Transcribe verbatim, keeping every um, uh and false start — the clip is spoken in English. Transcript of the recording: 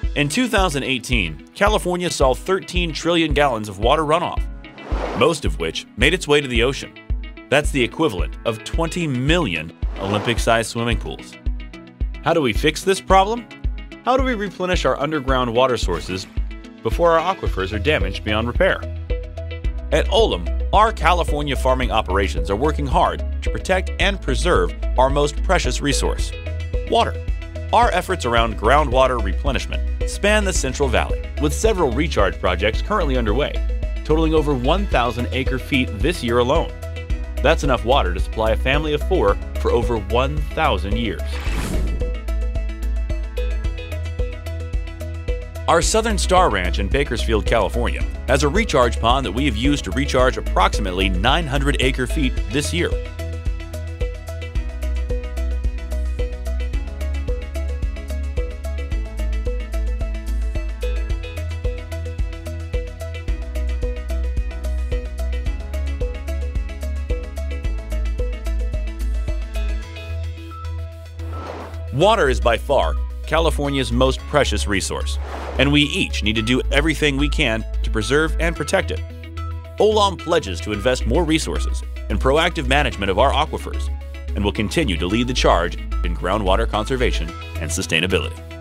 In two thousand eighteen, California saw thirteen trillion gallons of water runoff, most of which made its way to the ocean. That's the equivalent of twenty million Olympic-sized swimming pools. How do we fix this problem? How do we replenish our underground water sources before our aquifers are damaged beyond repair? At Olam, our California farming operations are working hard to protect and preserve our most precious resource, water. Our efforts around groundwater replenishment span the Central Valley, with several recharge projects currently underway, totaling over one thousand acre feet this year alone. That's enough water to supply a family of four for over one thousand years. Our Southern Star Ranch in Bakersfield, California, has a recharge pond that we have used to recharge approximately nine hundred acre feet this year. Water is by far California's most precious resource, and we each need to do everything we can to preserve and protect it. Olam pledges to invest more resources in proactive management of our aquifers and will continue to lead the charge in groundwater conservation and sustainability.